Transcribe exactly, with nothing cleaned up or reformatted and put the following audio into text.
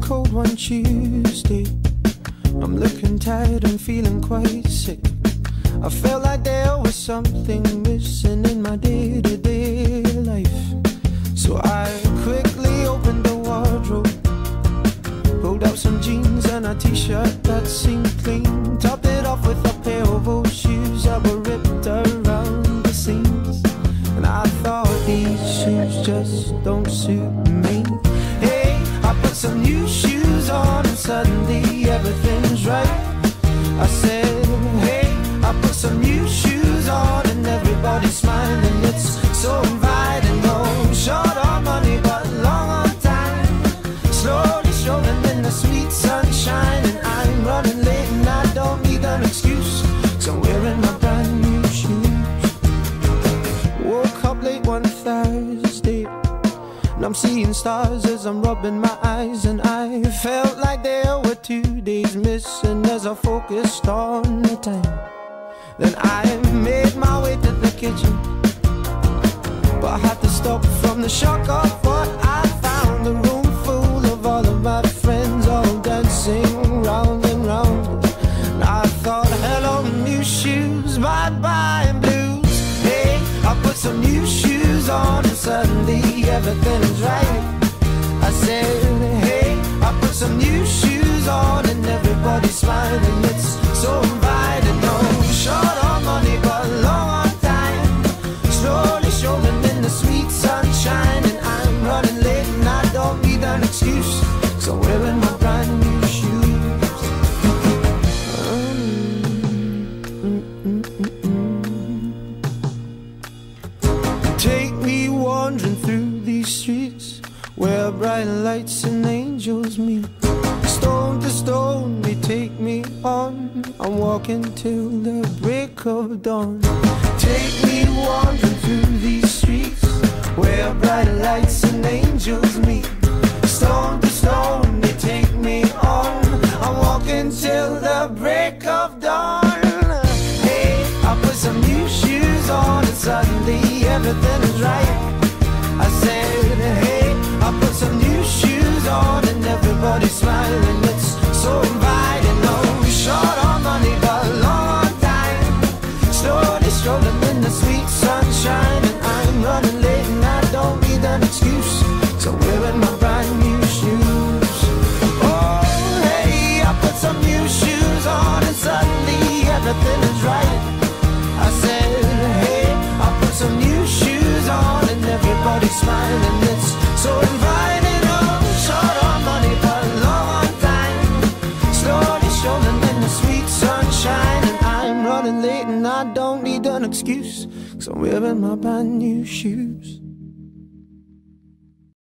cold one Tuesday. I'm looking tired and feeling quite sick. I felt like there was something missing in my day-to-day life. So I quickly opened the wardrobe, pulled out some jeans and a t-shirt that seemed clean, topped it off with a pair of old shoes that were ripped around the seams. And I thought, these shoes just don't suit me. Hey, I put some new shoes on and suddenly everything's right. I said, hey, I put some new shoes on and everybody's smiling. It's so inviting. No, short on money but long on time, slowly strolling in the sweet sunshine. And I'm running late and I don't need an excuse, 'cause I'm wearing my brand new shoes. Woke up late one Thursday and I'm seeing stars as I'm rubbing my eyes, and I felt like there were two days missing as I focused on the time. Then I made my way to the kitchen, but I had to stop from the shock of what I found. A room full of all of my friends, all dancing round and round. And I thought, hello new shoes, bye bye blues. Hey, I put some new shoes on and suddenly everything's right. I said, hey, I put some new shoes on and everybody's smiling. It's so inviting. No, short on money but long on time, slowly strolling in the sweet sunshine. And I'm running late and I don't need an excuse, 'cause I'm wearing my brand new shoes. um, mm, mm, mm, mm. Take me wandering through these streets where bright lights and angels meet. Stone to stone they take me on, I'm walking till the break of dawn. Take me wandering through these streets where bright lights and angels meet. Stone to stone they take me on, I'm walking till the break of dawn. Hey, I put some new shoes on and suddenly everything is right. I said, hey, I put some new shoes on and everybody's smiling. It's so inviting. No, short on money but long on time, slowly strolling in the sweet sunshine. And I'm running late and I don't need an excuse, 'cause I'm wearing my brand new shoes. Oh, hey, I put some new shoes on and suddenly everything is right. I said, hey, I put some new shoes on and everybody's smiling. It's so inviting. Oh, short on money but long on time, slowly strolling in the sweet sunshine. And I'm running late and I don't need an excuse, 'cause I'm wearing my brand new shoes.